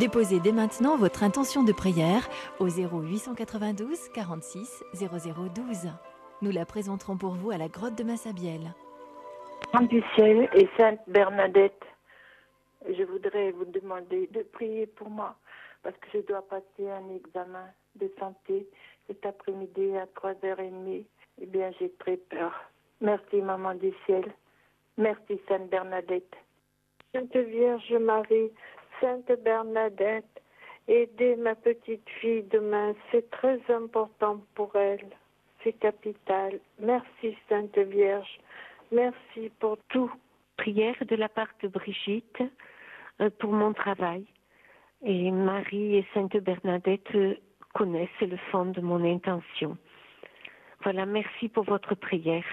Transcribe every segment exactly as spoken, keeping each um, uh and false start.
Déposez dès maintenant votre intention de prière au zéro huit cent quatre-vingt-douze quarante-six zéro zéro douze. Nous la présenterons pour vous à la grotte de Massabielle. Sainte du ciel et Sainte Bernadette, je voudrais vous demander de prier pour moi parce que je dois passer un examen de santé cet après-midi à trois heures trente. Eh bien, j'ai très peur. Merci, Maman du ciel. Merci, Sainte Bernadette. Sainte Vierge Marie, Sainte Bernadette, aidez ma petite fille demain. C'est très important pour elle. C'est capital. Merci, Sainte Vierge. Merci pour tout. Prière de la part de Brigitte euh, pour mon travail. Et Marie et Sainte Bernadette euh, connaissent le fond de mon intention. Voilà, merci pour votre prière.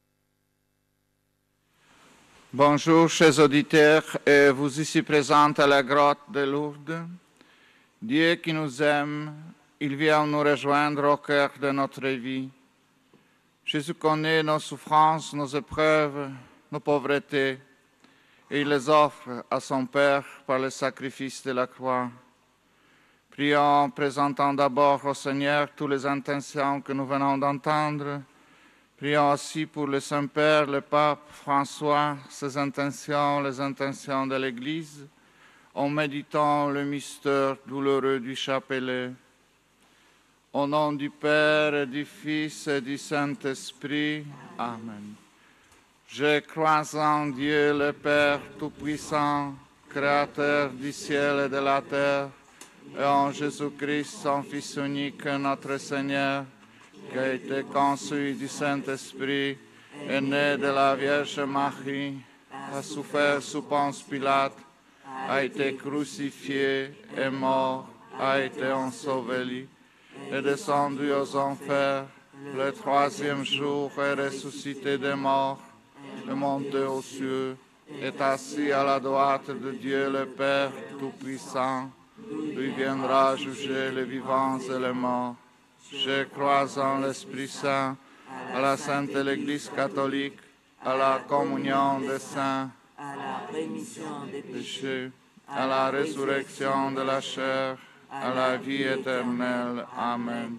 Bonjour, chers auditeurs, et vous ici présents à la grotte de Lourdes. Dieu qui nous aime, il vient nous rejoindre au cœur de notre vie. Jésus connaît nos souffrances, nos épreuves, nos pauvretés, et il les offre à son Père par le sacrifice de la croix. Prions en présentant d'abord au Seigneur toutes les intentions que nous venons d'entendre. Prions aussi pour le Saint-Père, le Pape François, ses intentions, les intentions de l'Église, en méditant le mystère douloureux du chapelet. Au nom du Père, et du Fils et du Saint-Esprit. Amen. Je crois en Dieu, le Père Tout-Puissant, Créateur du ciel et de la terre, et en Jésus-Christ, son Fils unique, notre Seigneur, qui a été conçu du Saint-Esprit, est né de la Vierge Marie, a souffert sous Ponce Pilate, a été crucifié, est mort, a été enseveli, est descendu aux enfers, le troisième jour est ressuscité des morts, est monté aux cieux, est assis à la droite de Dieu le Père Tout-Puissant, lui viendra juger les vivants et les morts. Je crois en l'Esprit Saint, à la Sainte Église catholique, à la communion des saints, à la rémission des péchés, à la résurrection de la chair, à la vie éternelle. Amen.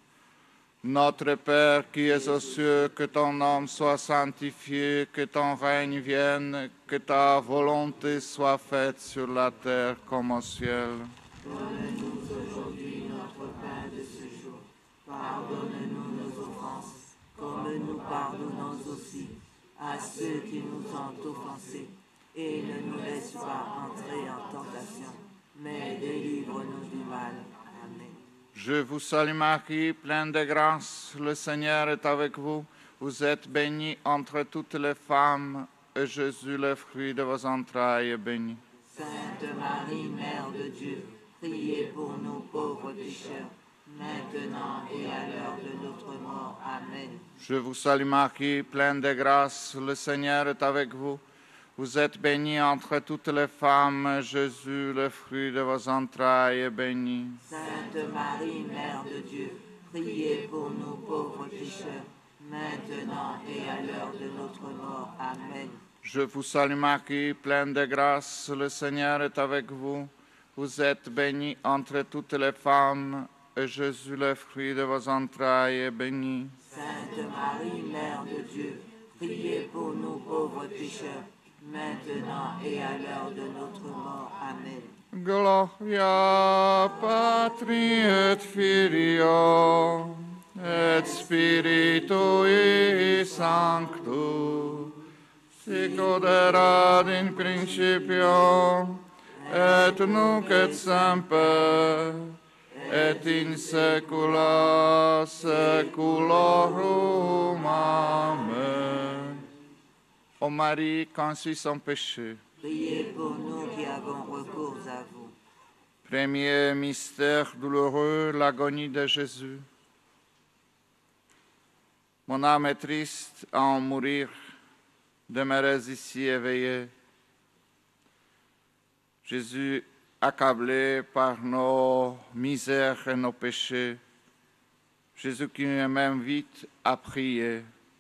Notre Père qui es aux cieux, que ton nom soit sanctifié, que ton règne vienne, que ta volonté soit faite sur la terre comme au ciel. Donne-nous aujourd'hui notre pain de ce jour. Pardonne-nous nos offenses, comme nous pardonnons aussi à ceux qui nous ont offensés. Et ne nous laisse pas entrer en tentation, mais délivre-nous du mal. Amen. Je vous salue Marie, pleine de grâce, le Seigneur est avec vous. Vous êtes bénie entre toutes les femmes, et Jésus, le fruit de vos entrailles, est béni. Sainte Marie, Mère de Dieu, priez pour nous pauvres pécheurs, maintenant et à l'heure de notre mort. Amen. Je vous salue Marie, pleine de grâce, le Seigneur est avec vous. Vous êtes bénie entre toutes les femmes, Jésus, le fruit de vos entrailles, est béni. Sainte Marie, Mère de Dieu, priez pour nous pauvres pécheurs, maintenant et à l'heure de notre mort. Amen. Je vous salue Marie, pleine de grâce, le Seigneur est avec vous. Vous êtes bénie entre toutes les femmes, et Jésus, le fruit de vos entrailles, est béni. Sainte Marie, Mère de Dieu, priez pour nous pauvres pécheurs, maintenant et à l'heure de notre mort. Amen. Gloria Patri et Filio et Spiritui Sancto, sic ut erat in principio et nunc et semper et in saecula saeculorum. Amen. Ô Marie, conçue sans péché. Priez pour nous qui avons recours à vous. Premier mystère douloureux, l'agonie de Jésus. Mon âme est triste à en mourir, demeurez ici éveillés. Jésus, accablé par nos misères et nos péchés, Jésus qui nous m'invite à prier.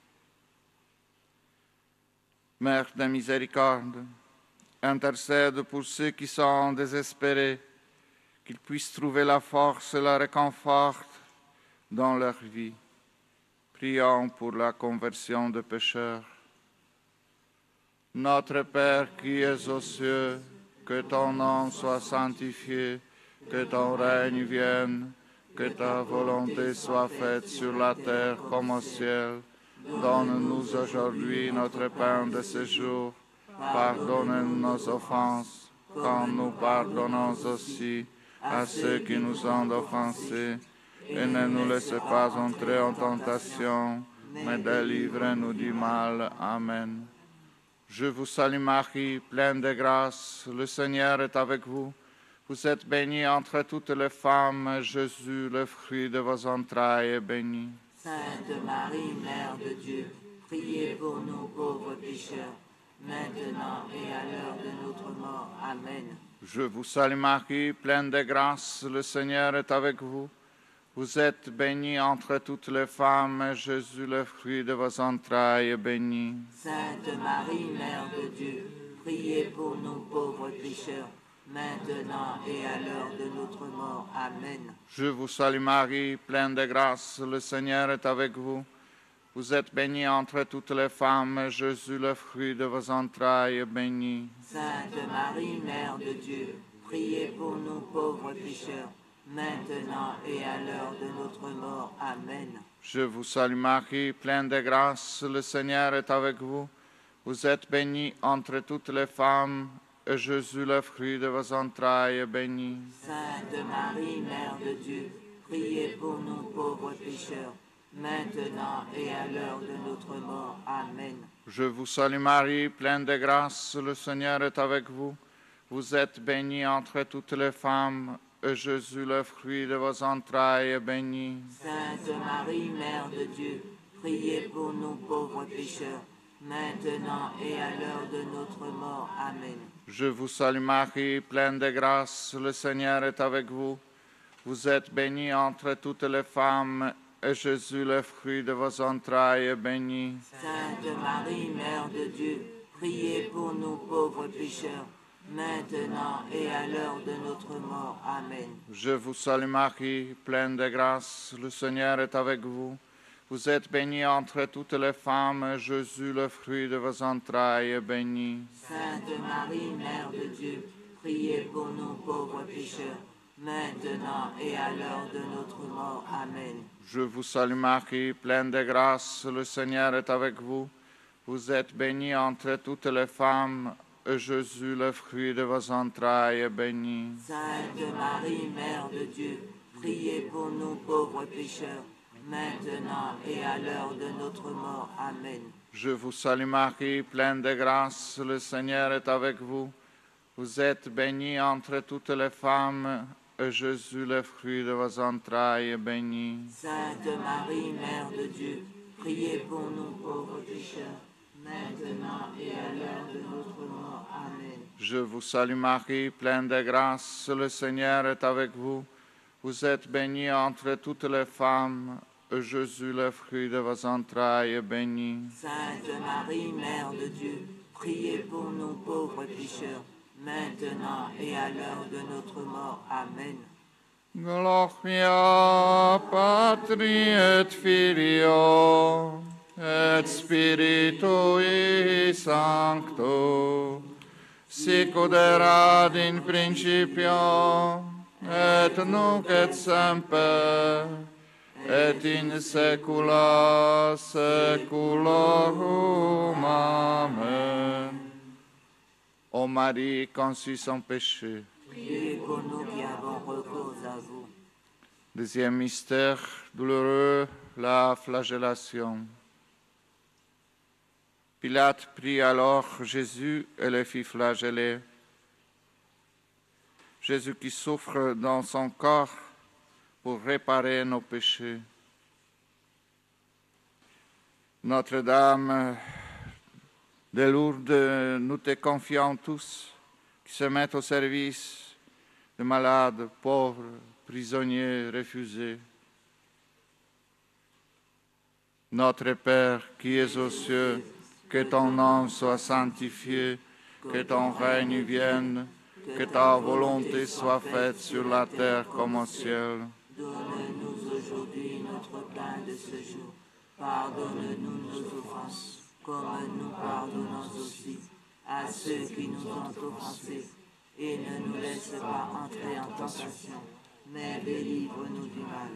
Mère de miséricorde, intercède pour ceux qui sont désespérés, qu'ils puissent trouver la force et la réconfort dans leur vie. Prions pour la conversion des pécheurs. Notre Père qui es aux cieux, que ton nom soit sanctifié, que ton règne vienne, que ta volonté soit faite sur la terre comme au ciel. Donne-nous aujourd'hui notre pain de ce jour. Pardonne nos offenses, comme nous pardonnons aussi à ceux qui nous ont offensés. Et ne nous laisse pas entrer en tentation, mais délivre-nous du mal. Amen. Je vous salue Marie, pleine de grâce, le Seigneur est avec vous. Vous êtes bénie entre toutes les femmes, Jésus, le fruit de vos entrailles, est béni. Sainte Marie, Mère de Dieu, priez pour nous pauvres pécheurs, maintenant et à l'heure de notre mort. Amen. Je vous salue Marie, pleine de grâce, le Seigneur est avec vous. Vous êtes bénie entre toutes les femmes, Jésus, le fruit de vos entrailles, est béni. Sainte Marie, Mère de Dieu, priez pour nous pauvres pécheurs, maintenant et à l'heure de notre mort. Amen. Je vous salue Marie, pleine de grâce, le Seigneur est avec vous. Vous êtes bénie entre toutes les femmes, Jésus, le fruit de vos entrailles, est béni. Sainte Marie, Mère de Dieu, priez pour nous pauvres pécheurs, maintenant et à l'heure de notre mort. Amen. Je vous salue Marie, pleine de grâce, le Seigneur est avec vous. Vous êtes bénie entre toutes les femmes, et Jésus, le fruit de vos entrailles, est béni. Sainte Marie, Mère de Dieu, priez pour nous pauvres pécheurs, maintenant et à l'heure de notre mort. Amen. Je vous salue Marie, pleine de grâce, le Seigneur est avec vous. Vous êtes bénie entre toutes les femmes, et Jésus, le fruit de vos entrailles, est béni. Sainte Marie, Mère de Dieu, priez pour nous pauvres pécheurs, maintenant et à l'heure de notre mort. Amen. Je vous salue Marie, pleine de grâce, le Seigneur est avec vous. Vous êtes bénie entre toutes les femmes, et Jésus, le fruit de vos entrailles, est béni. Sainte Marie, Mère de Dieu, priez pour nous pauvres pécheurs, maintenant et à l'heure de notre mort. Amen. Je vous salue Marie, pleine de grâce, le Seigneur est avec vous. Vous êtes bénie entre toutes les femmes, Jésus, le fruit de vos entrailles, est béni. Sainte Marie, Mère de Dieu, priez pour nous pauvres pécheurs, maintenant et à l'heure de notre mort. Amen. Je vous salue Marie, pleine de grâce, le Seigneur est avec vous. Vous êtes bénie entre toutes les femmes, et Jésus, le fruit de vos entrailles, est béni. Sainte Marie, Mère de Dieu, priez pour nous pauvres pécheurs, maintenant et à l'heure de notre mort. Amen. Je vous salue Marie, pleine de grâce, le Seigneur est avec vous. Vous êtes bénie entre toutes les femmes, et Jésus, le fruit de vos entrailles, est béni. Sainte Marie, Mère de Dieu, priez pour nous pauvres pécheurs, maintenant et à l'heure de notre mort. Amen. Je vous salue Marie, pleine de grâce, le Seigneur est avec vous. Vous êtes bénie entre toutes les femmes, et Jésus, le fruit de vos entrailles, est béni. Sainte Marie, Mère de Dieu, priez pour nous pauvres pécheurs, maintenant et à l'heure de notre mort. Amen. Gloria Patri et Filio et Spiritui Sancto, sic ut erat in principio, et nunc et semper, et in saecula saeculorum. Amen. Ô Marie, conçue sans péché. Priez pour nous qui avons recours à vous. Deuxième mystère douloureux, la flagellation. Pilate prit alors Jésus et le fit flageller. Jésus qui souffre dans son corps pour réparer nos péchés. Notre-Dame de Lourdes, nous te confions tous qui se mettent au service de malades, pauvres, prisonniers, refusés. Notre Père qui es aux cieux, que ton nom soit sanctifié, que ton règne vienne, que ta volonté soit faite sur la terre comme au ciel. Donne-nous aujourd'hui notre pain de ce jour. Pardonne-nous nos offenses, comme nous pardonnons aussi à ceux qui nous ont offensés. Et ne nous laisse pas entrer en tentation, mais délivre-nous du mal.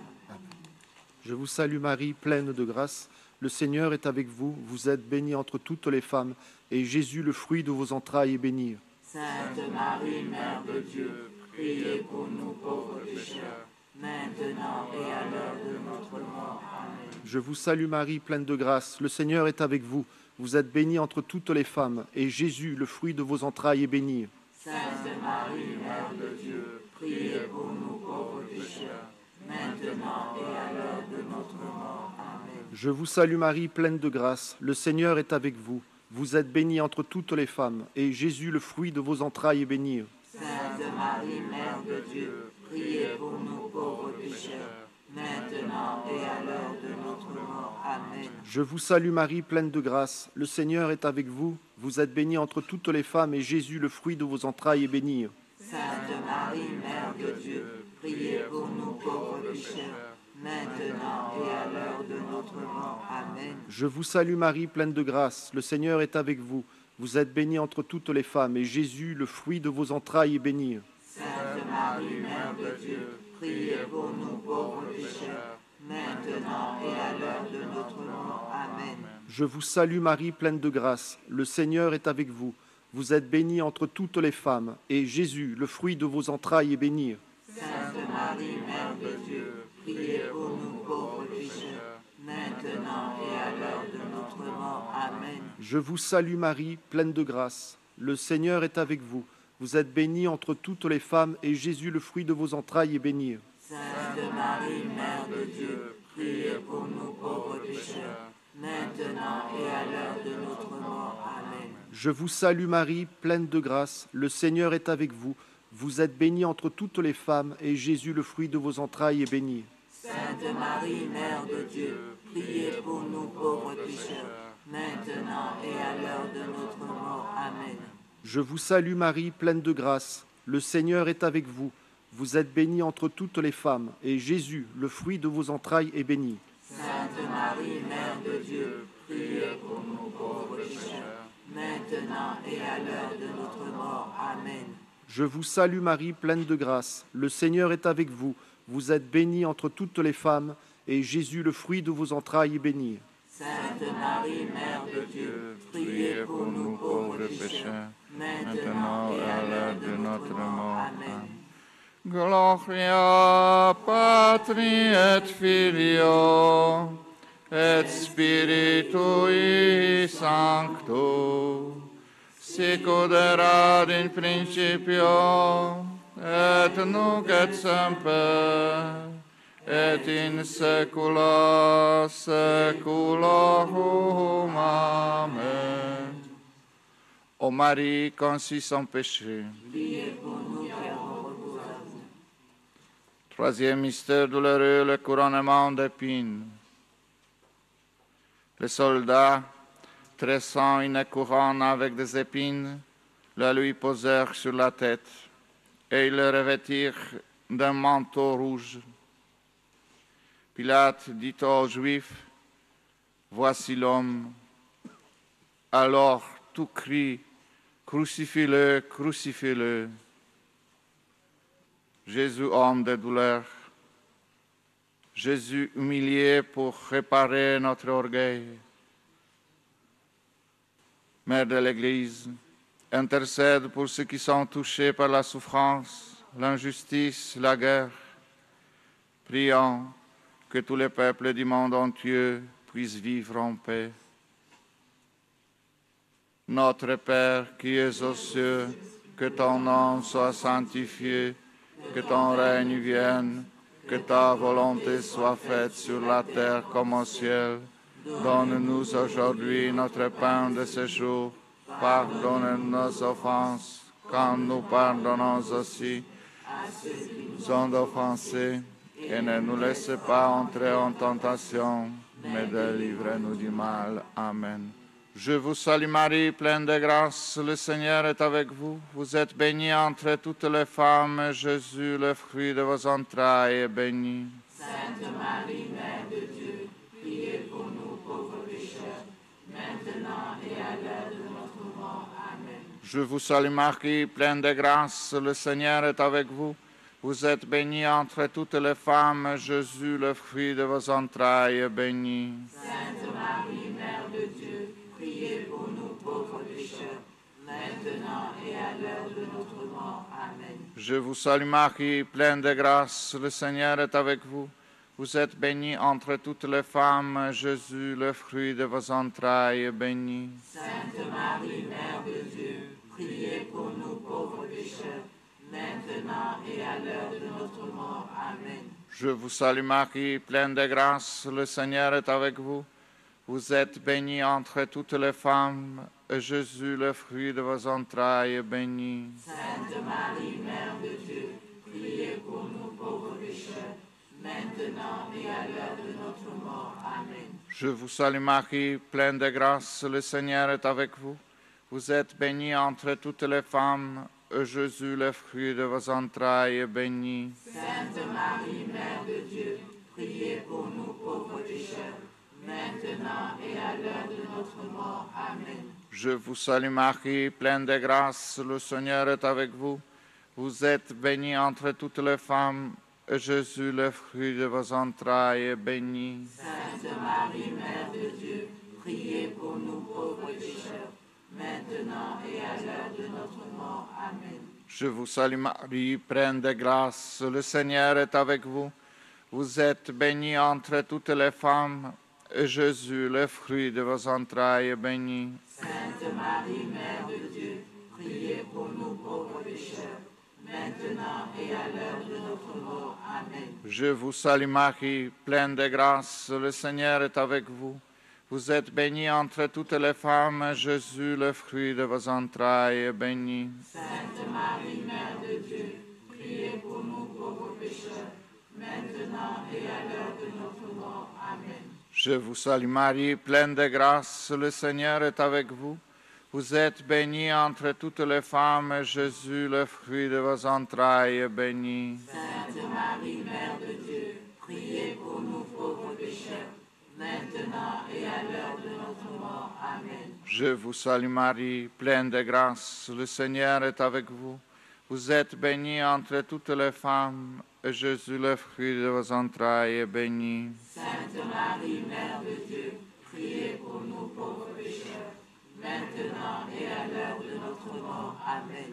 Je vous salue Marie, pleine de grâce. Le Seigneur est avec vous. Vous êtes bénie entre toutes les femmes, et Jésus, le fruit de vos entrailles, est béni. Sainte Marie, Mère de Dieu, priez pour nous pauvres pécheurs, maintenant et à l'heure de notre mort. Amen. Je vous salue Marie, pleine de grâce. Le Seigneur est avec vous. Vous êtes bénie entre toutes les femmes, et Jésus, le fruit de vos entrailles, est béni. Sainte Marie, Mère de Dieu, priez pour nous pauvres pécheurs, maintenant et à l'heure de notre mort. Amen. Je vous salue Marie, pleine de grâce. Le Seigneur est avec vous. Vous êtes bénie entre toutes les femmes, et Jésus, le fruit de vos entrailles, est béni. Sainte Marie, Mère de Dieu, priez pour nous pauvres pécheurs, maintenant et à l'heure de notre mort. Amen. Je vous salue Marie, pleine de grâce. Le Seigneur est avec vous. Vous êtes bénie entre toutes les femmes, et Jésus, le fruit de vos entrailles, est béni. Sainte Marie, Mère de Dieu, priez pour nous pauvres pécheurs, maintenant et à l'heure de notre mort. Amen. Je vous salue Marie, pleine de grâce. Le Seigneur est avec vous. Vous êtes bénie entre toutes les femmes, et Jésus, le fruit de vos entrailles, est béni. Sainte Marie, Mère de Dieu, priez pour nous pauvres pécheurs, maintenant et à l'heure de notre mort. Amen. Je vous salue Marie, pleine de grâce. Le Seigneur est avec vous. Vous êtes bénie entre toutes les femmes, et Jésus, le fruit de vos entrailles, est béni. Sainte Marie, Mère de Dieu, priez pour nous pauvres pécheurs, maintenant et à l'heure de notre mort. Amen. Je vous salue Marie, pleine de grâce. Le Seigneur est avec vous. Vous êtes bénie entre toutes les femmes, et Jésus, le fruit de vos entrailles, est béni. Sainte Marie, Mère de Dieu, priez pour nous pauvres pécheurs, maintenant et à l'heure de notre mort. Amen. Je vous salue Marie, pleine de grâce. Le Seigneur est avec vous. Vous êtes bénie entre toutes les femmes, et Jésus, le fruit de vos entrailles, est béni. Sainte Marie, Mère de Dieu, priez pour nous pauvres pécheurs, maintenant et à l'heure de notre mort. Amen. Je vous salue Marie, pleine de grâce. Le Seigneur est avec vous. Vous êtes bénie entre toutes les femmes, et Jésus, le fruit de vos entrailles, est béni. Sainte Marie, Mère de Dieu, priez pour nous pauvres pécheurs, maintenant et à l'heure de notre mort. Amen. Je vous salue Marie, pleine de grâce. Le Seigneur est avec vous. Vous êtes bénie entre toutes les femmes, et Jésus, le fruit de vos entrailles, est béni. Sainte Marie, Mère de Dieu, priez pour nous pauvres pécheurs, maintenant et à l'heure de notre mort. Amen. Gloria Patri et Filio et Spiritui Sancto, sic ut erat in principio et nunc et semper et in saecula saeculorum. Amen. Ô Marie, conçue sans péché. Troisième mystère douloureux, le couronnement d'épines. Les soldats, tressant une couronne avec des épines, la lui posèrent sur la tête et ils le revêtirent d'un manteau rouge. Pilate dit aux Juifs, « Voici l'homme. » Alors tout crie, « Crucifie-le, crucifie-le !» Jésus, homme de douleur, Jésus humilié pour réparer notre orgueil. Mère de l'Église, intercède pour ceux qui sont touchés par la souffrance, l'injustice, la guerre. Prions que tous les peuples du monde entier puissent vivre en paix. Notre Père qui es aux cieux, que ton nom soit sanctifié, que ton règne vienne, que ta volonté soit faite sur la terre comme au ciel. Donne-nous aujourd'hui notre pain de ce jour. Pardonne nos offenses, comme nous pardonnons aussi à ceux qui nous ont offensés. Et ne nous laisse pas entrer en tentation, mais délivre-nous du mal. Amen. Je vous salue Marie, pleine de grâce, le Seigneur est avec vous. Vous êtes bénie entre toutes les femmes, et Jésus, le fruit de vos entrailles, est béni. Sainte Marie, Mère de Dieu, priez pour nous pauvres pécheurs, maintenant et à l'heure de notre mort. Amen. Je vous salue Marie, pleine de grâce, le Seigneur est avec vous. Vous êtes bénie entre toutes les femmes, Jésus, le fruit de vos entrailles, est béni. Sainte Marie, Mère de Dieu, priez pour nous pauvres pécheurs, maintenant et à l'heure de notre mort. Amen. Je vous salue Marie, pleine de grâce, le Seigneur est avec vous. Vous êtes bénie entre toutes les femmes, Jésus, le fruit de vos entrailles, est béni. Sainte Marie, Mère de Dieu, priez pour nous pauvres pécheurs, maintenant et à l'heure de notre mort. Amen. Je vous salue Marie, pleine de grâce, le Seigneur est avec vous. Vous êtes bénie entre toutes les femmes, et Jésus, le fruit de vos entrailles, est béni. Sainte Marie, Mère de Dieu, priez pour nous pauvres pécheurs, maintenant et à l'heure de notre mort. Amen. Je vous salue Marie, pleine de grâce, le Seigneur est avec vous. Vous êtes bénie entre toutes les femmes, et Jésus, le fruit de vos entrailles, est béni. Sainte Marie, Mère de Dieu, priez pour nous pauvres pécheurs, maintenant et à l'heure de notre mort. Amen. Je vous salue Marie, pleine de grâce, le Seigneur est avec vous. Vous êtes bénie entre toutes les femmes, et Jésus, le fruit de vos entrailles, est béni. Sainte Marie, Mère de Dieu, priez pour nous pauvres pécheurs, maintenant et à l'heure de notre mort. Amen. Je vous salue Marie, pleine de grâce, le Seigneur est avec vous. Vous êtes bénie entre toutes les femmes, et Jésus, le fruit de vos entrailles, est béni. Sainte Marie, Mère de Dieu, priez pour nous pauvres pécheurs, maintenant et à l'heure de notre mort. Amen. Je vous salue Marie, pleine de grâce, le Seigneur est avec vous. Vous êtes bénie entre toutes les femmes, Jésus, le fruit de vos entrailles, est béni. Sainte Marie, Mère de Dieu, priez pour nous pauvres pécheurs, maintenant et à l'heure de notre mort. Amen. Je vous salue Marie, pleine de grâce, le Seigneur est avec vous. Vous êtes bénie entre toutes les femmes, Jésus, le fruit de vos entrailles, est béni. Sainte Marie, Mère de Dieu, priez pour nous pauvres pécheurs, maintenant et à l'heure de notre mort. Amen. Je vous salue Marie, pleine de grâce, le Seigneur est avec vous. Vous êtes bénie entre toutes les femmes, et Jésus, le fruit de vos entrailles, est béni. Sainte Marie, Mère de Dieu, priez pour nous pauvres pécheurs, maintenant et à l'heure de notre mort. Amen.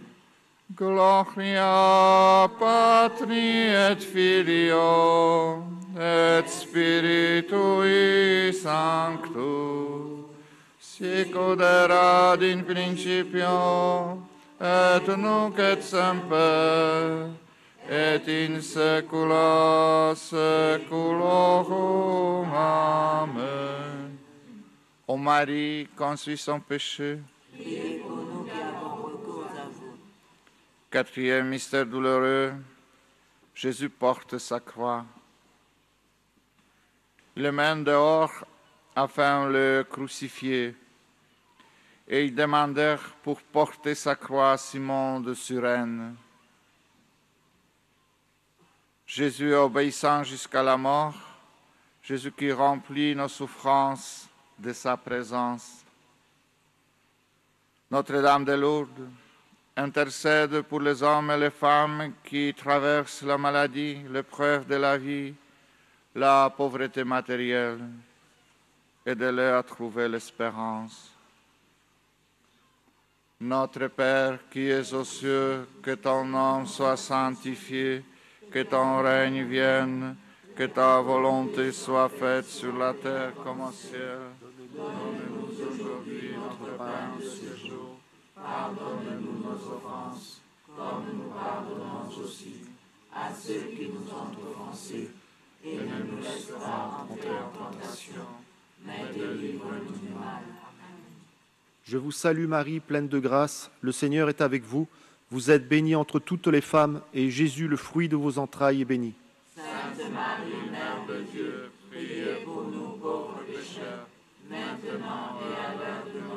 Gloria Patri et Filio et Spiritui Sancto, sic ut erat in principio et nunc et semper et in saecula saeculorum. Amen. Ô Marie, conçue sans péché, Priez pour nous qui avons recours à vous. quatrième mystère douloureux, Jésus porte sa croix. Il le mène dehors afin de le crucifier. Et ils demandèrent pour porter sa croix à Simon de Cyrène. Jésus obéissant jusqu'à la mort, Jésus qui remplit nos souffrances de sa présence. Notre-Dame de Lourdes, intercède pour les hommes et les femmes qui traversent la maladie, l'épreuve de la vie, la pauvreté matérielle, aide-les à trouver l'espérance. Notre Père qui es aux cieux, que ton nom soit sanctifié, que ton règne vienne, que ta volonté soit faite sur la terre comme au ciel. Donne-nous aujourd'hui notre pain de ce jour. Pardonne-nous nos offenses, comme nous pardonnons aussi À ceux qui nous ont offensés, et ne nous laisse pas entrer en tentation, mais délivre-nous du mal. Je vous salue Marie, pleine de grâce, le Seigneur est avec vous. Vous êtes bénie entre toutes les femmes, et Jésus, le fruit de vos entrailles, est béni. Sainte Marie, Mère de Dieu, priez pour nous pauvres pécheurs, maintenant et à l'heure de notre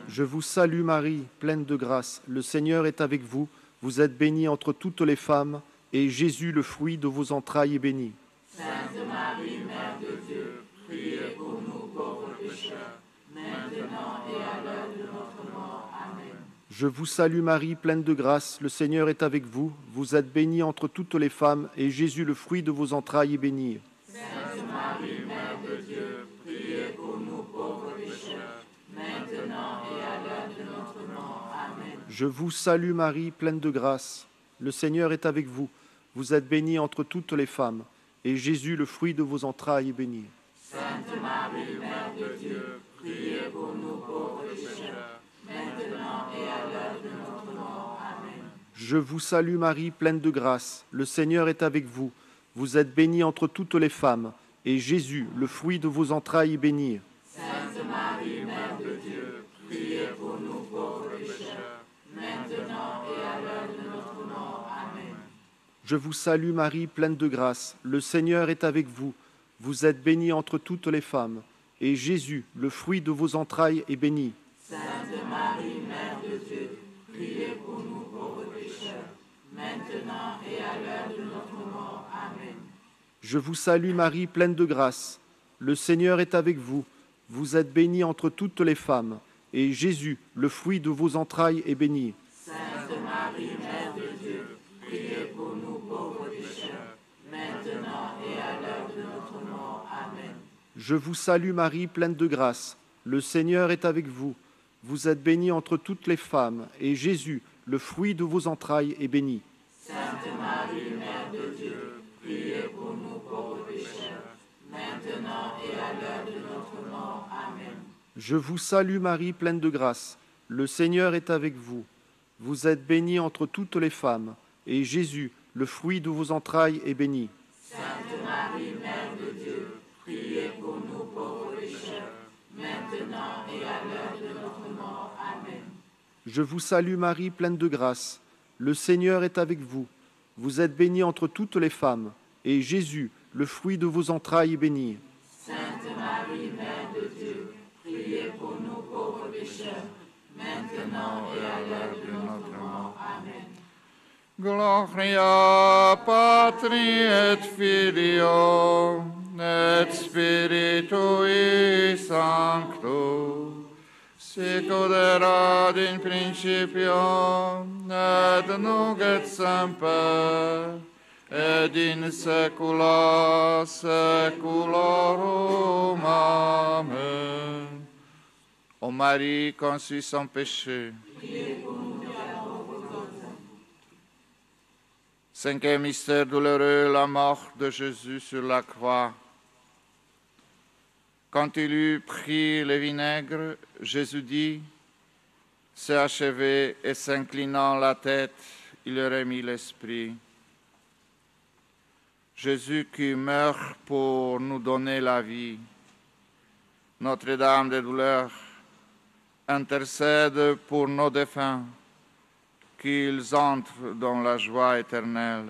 Je vous salue Marie, pleine de grâce, le Seigneur est avec vous. Vous êtes bénie entre toutes les femmes, et Jésus, le fruit de vos entrailles, est béni. Sainte Marie, Mère de Dieu, priez pour nous pauvres pécheurs, maintenant et à l'heure de notre mort. Amen. Je vous salue Marie, pleine de grâce, le Seigneur est avec vous. Vous êtes bénie entre toutes les femmes, et Jésus, le fruit de vos entrailles, est béni. Sainte Marie, Mère de Dieu, priez pour nous pauvres pécheurs, maintenant et à l'heure de notre mort. Amen. Je vous salue Marie, pleine de grâce, le Seigneur est avec vous. Vous êtes bénie entre toutes les femmes, et Jésus, le fruit de vos entrailles, est béni. Sainte Marie, Mère de Dieu, priez pour nous pauvres pécheurs, maintenant et à l'heure de notre mort. Amen. Je vous salue Marie, pleine de grâce, le Seigneur est avec vous. Vous êtes bénie entre toutes les femmes, et Jésus, le fruit de vos entrailles, est béni. Sainte Marie, Mère de Dieu, priez pour nous pauvres pécheurs, maintenant et à l'heure de notre mort. Amen. Je vous salue Marie, pleine de grâce, le Seigneur est avec vous. Vous êtes bénie entre toutes les femmes, et Jésus, le fruit de vos entrailles, est béni. Sainte Marie, Mère de Dieu, priez pour nous pauvres pécheurs, maintenant et à l'heure de notre mort. Amen. Je vous salue Marie, pleine de grâce, le Seigneur est avec vous. Vous êtes bénie entre toutes les femmes, et Jésus, le fruit de vos entrailles, est béni. Sainte Marie, Mère de Dieu, priez pour nous pauvres pécheurs, maintenant et à l'heure de notre mort. Amen. Je vous salue Marie, pleine de grâce, le Seigneur est avec vous. Vous êtes bénie entre toutes les femmes, et Jésus, le fruit de vos entrailles, est béni. Sainte Marie, Mère de Dieu, priez pour nous pauvres pécheurs, maintenant et à l'heure de notre mort. Amen. Je vous salue Marie, pleine de grâce, le Seigneur est avec vous. Vous êtes bénie entre toutes les femmes, et Jésus, le fruit de vos entrailles, est béni. Sainte Marie, Mère de Dieu, priez pour nous pauvres pécheurs, maintenant et à l'heure de notre mort. Amen. Je vous salue Marie, pleine de grâce, le Seigneur est avec vous. Vous êtes bénie entre toutes les femmes, et Jésus, le fruit de vos entrailles, est béni. Sainte Marie, Mère de Dieu, priez pour nous pauvres pécheurs, maintenant et à l'heure de notre mort. Amen. Gloria Patri et Filio et Spiritui Sancto, sic ut erat in principio et nunc et semper et in saecula saeculorum. Amen. Ô Marie conçue sans péché. Cinquième mystère douloureux, la mort de Jésus sur la croix. Quand il eut pris le vinaigre, Jésus dit, « C'est achevé » et s'inclinant la tête, il remit l'esprit. Jésus qui meurt pour nous donner la vie, Notre-Dame des douleurs, intercède pour nos défunts, qu'ils entrent dans la joie éternelle.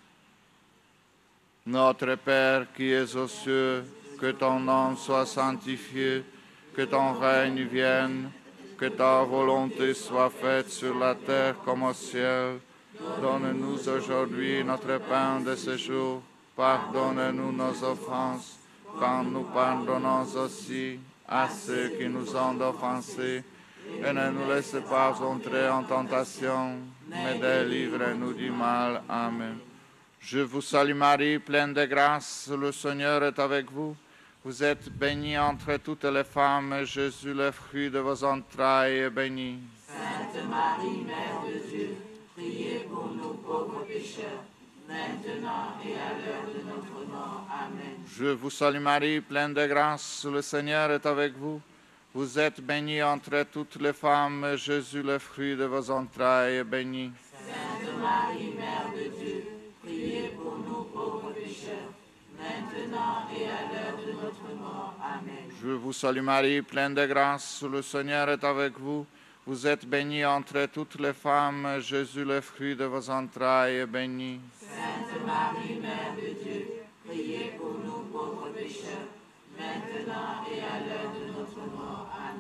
Notre Père qui es aux cieux, que ton nom soit sanctifié, que ton règne vienne, que ta volonté soit faite sur la terre comme au ciel. Donne-nous aujourd'hui notre pain de ce jour. Pardonne-nous nos offenses, quand nous pardonnons aussi à ceux qui nous ont offensés. Et ne nous laisse pas entrer en tentation, mais délivre-nous du mal. Amen. Je vous salue Marie, pleine de grâce, le Seigneur est avec vous. Vous êtes bénie entre toutes les femmes, et Jésus, le fruit de vos entrailles, est béni. Sainte Marie, Mère de Dieu, priez pour nous pauvres pécheurs, maintenant et à l'heure de notre mort. Amen. Je vous salue Marie, pleine de grâce, le Seigneur est avec vous. Vous êtes bénie entre toutes les femmes, et Jésus, le fruit de vos entrailles, est béni. Sainte Marie, Mère de Dieu, priez pour nous pauvres pécheurs, maintenant et à l'heure de notre mort. Amen. Je vous salue Marie, pleine de grâce, le Seigneur est avec vous. Vous êtes bénie entre toutes les femmes, et Jésus, le fruit de vos entrailles, est béni. Sainte Marie, Mère de Dieu, priez pour nous pauvres pécheurs, maintenant et à l'heure de notre mort. Amen.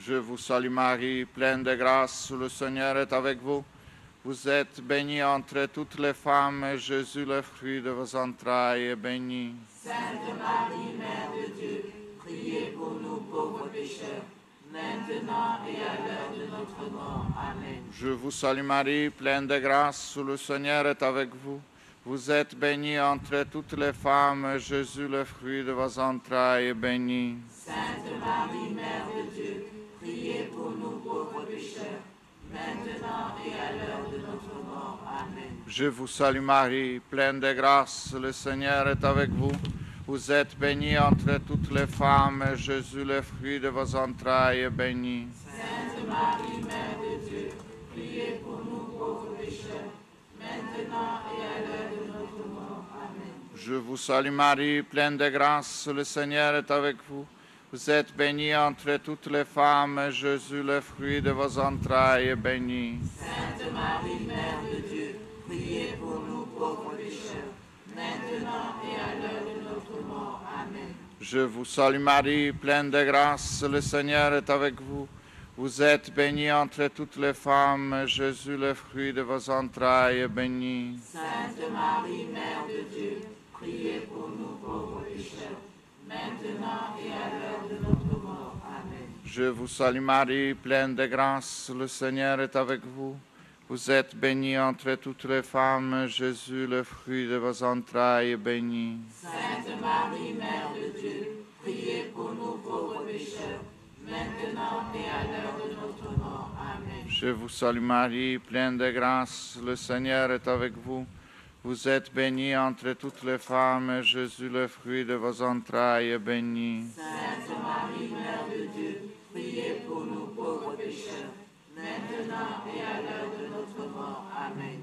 Je vous salue Marie, pleine de grâce, le Seigneur est avec vous. Vous êtes bénie entre toutes les femmes, et Jésus, le fruit de vos entrailles, est béni. Sainte Marie, Mère de Dieu, priez pour nous pauvres pécheurs, maintenant et à l'heure de notre mort. Amen. Je vous salue Marie, pleine de grâce, le Seigneur est avec vous. Vous êtes bénie entre toutes les femmes, et Jésus, le fruit de vos entrailles, est béni. Sainte Marie, Mère de Dieu, priez pour nous pauvres pécheurs, maintenant et à l'heure de notre mort. Amen. Je vous salue Marie, pleine de grâce, le Seigneur est avec vous. Vous êtes bénie entre toutes les femmes, et Jésus, le fruit de vos entrailles, est béni. Sainte Marie, Mère de Dieu, priez pour nous pauvres pécheurs, maintenant et à l'heure de notre mort. Amen. Je vous salue Marie, pleine de grâce, le Seigneur est avec vous. Vous êtes bénie entre toutes les femmes, et Jésus, le fruit de vos entrailles, est béni. Sainte Marie, Mère de Dieu, priez pour nous pauvres pécheurs, maintenant et à l'heure de notre mort. Amen. Je vous salue Marie, pleine de grâce, le Seigneur est avec vous. Vous êtes bénie entre toutes les femmes, et Jésus, le fruit de vos entrailles, est béni. Sainte Marie, Mère de Dieu, priez pour nous pauvres pécheurs, maintenant et à l'heure de notre mort. Amen. Je vous salue Marie, pleine de grâce, le Seigneur est avec vous. Vous êtes bénie entre toutes les femmes, Jésus, le fruit de vos entrailles, est béni. Sainte Marie, Mère de Dieu, priez pour nous pauvres pécheurs, maintenant et à l'heure de notre mort. Amen. Je vous salue Marie, pleine de grâce, le Seigneur est avec vous. Vous êtes bénie entre toutes les femmes, et Jésus, le fruit de vos entrailles, est béni. Sainte Marie, Mère de Dieu, priez pour nous pauvres pécheurs, maintenant et à l'heure de notre mort. Amen.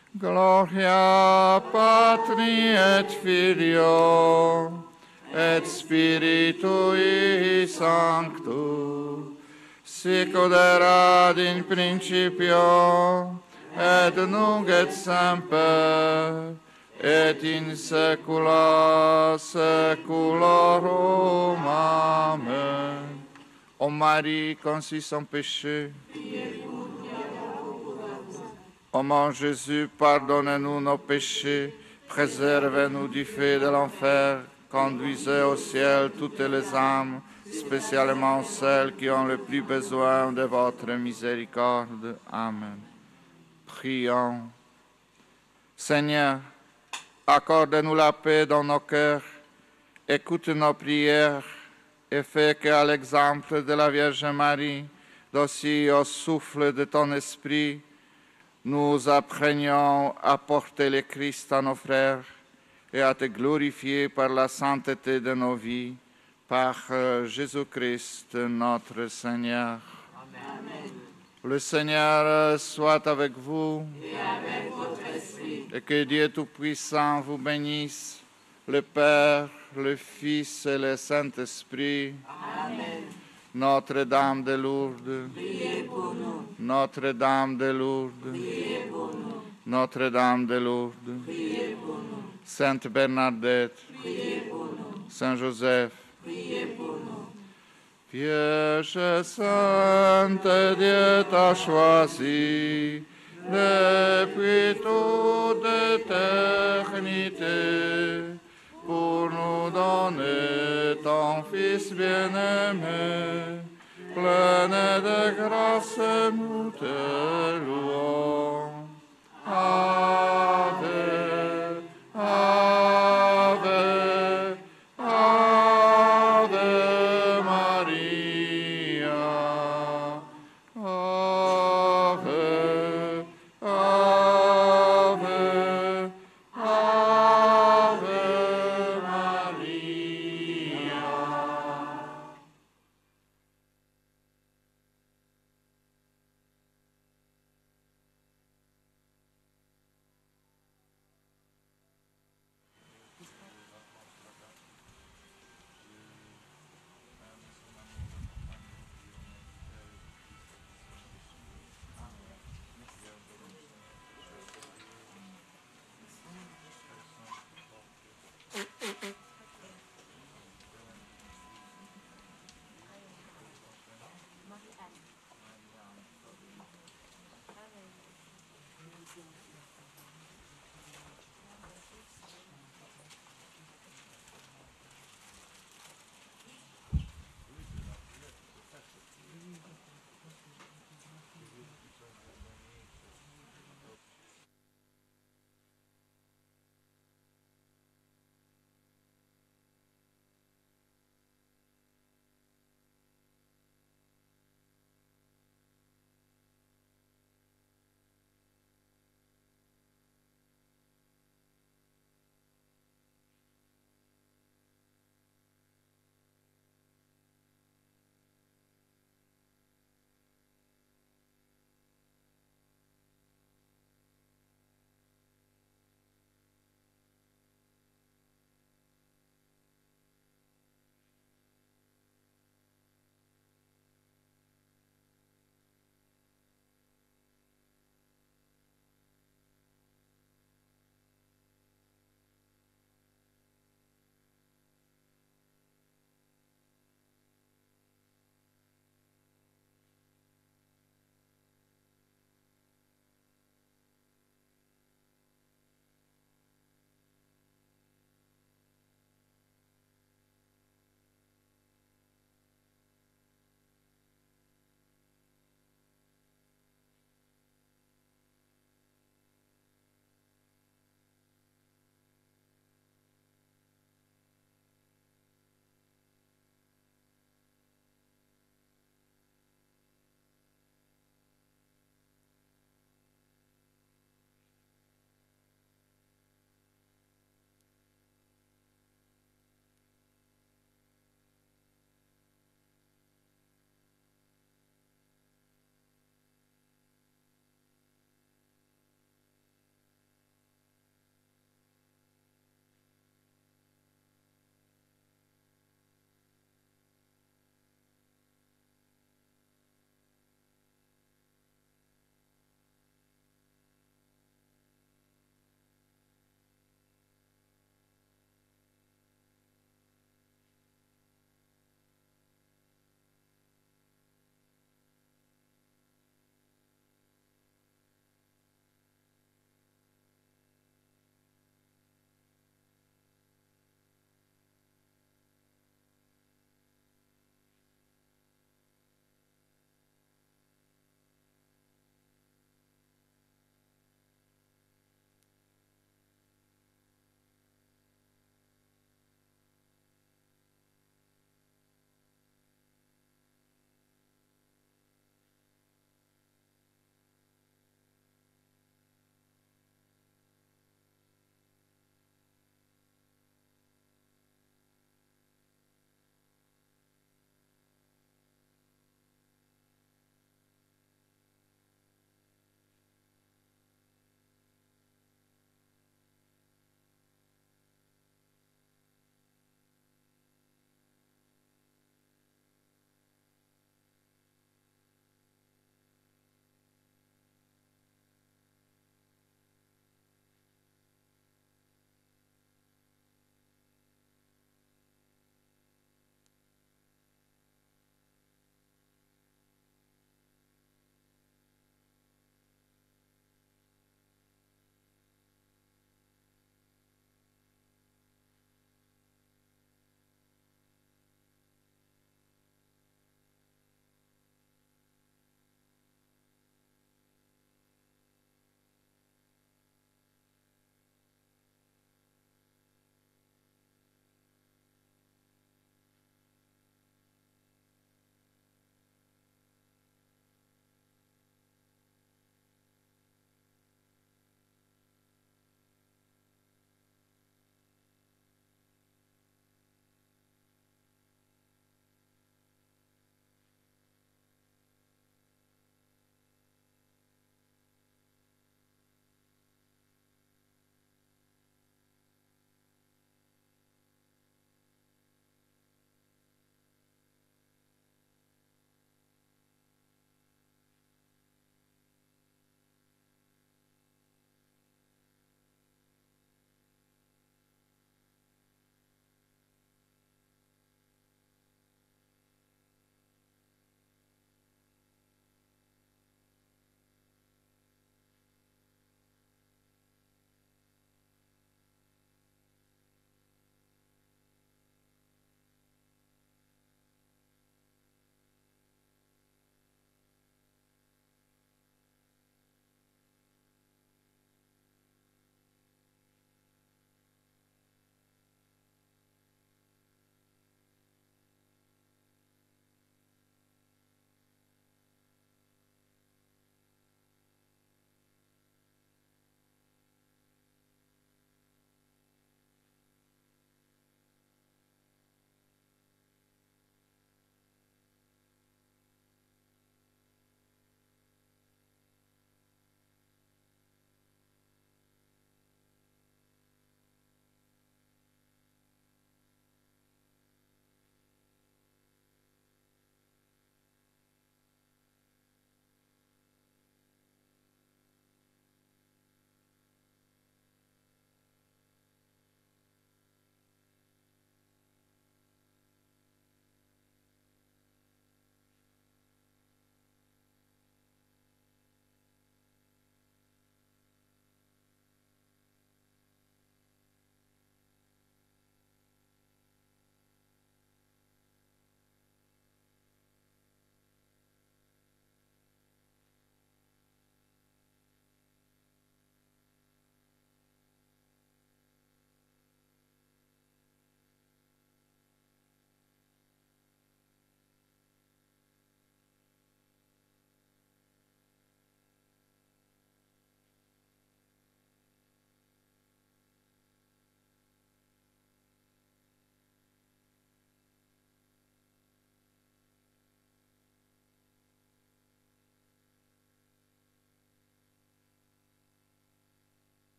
Gloria Patri et Filio et Spiritui Sancto, sic ut erat in principio et nunc et semper, et in saecula saeculorum. Amen. Ô Marie, conçue sans péché, ô mon Jésus, pardonnez-nous nos péchés, préservez-nous du feu de l'enfer, conduisez au ciel toutes les âmes, spécialement celles qui ont le plus besoin de votre miséricorde. Amen. Prions. Seigneur, accorde-nous la paix dans nos cœurs, écoute nos prières et fais qu'à l'exemple de la Vierge Marie, d'aussi au souffle de ton esprit, nous apprenions à porter le Christ à nos frères et à te glorifier par la sainteté de nos vies, par Jésus-Christ notre Seigneur. Amen. Le Seigneur soit avec vous. Et avec votre esprit. Et que Dieu Tout-Puissant vous bénisse, le Père, le Fils et le Saint-Esprit. Amen. Notre-Dame de Lourdes. Priez pour nous. Notre-Dame de Lourdes. Priez pour nous. Notre-Dame de Lourdes. Priez pour nous. Sainte Bernadette. Priez pour nous. Saint Joseph. Priez pour nous. Vierge Sainte, Dieu t'a choisi depuis toute éternité pour nous donner ton Fils bien-aimé. Pleine de grâce, nous te louons.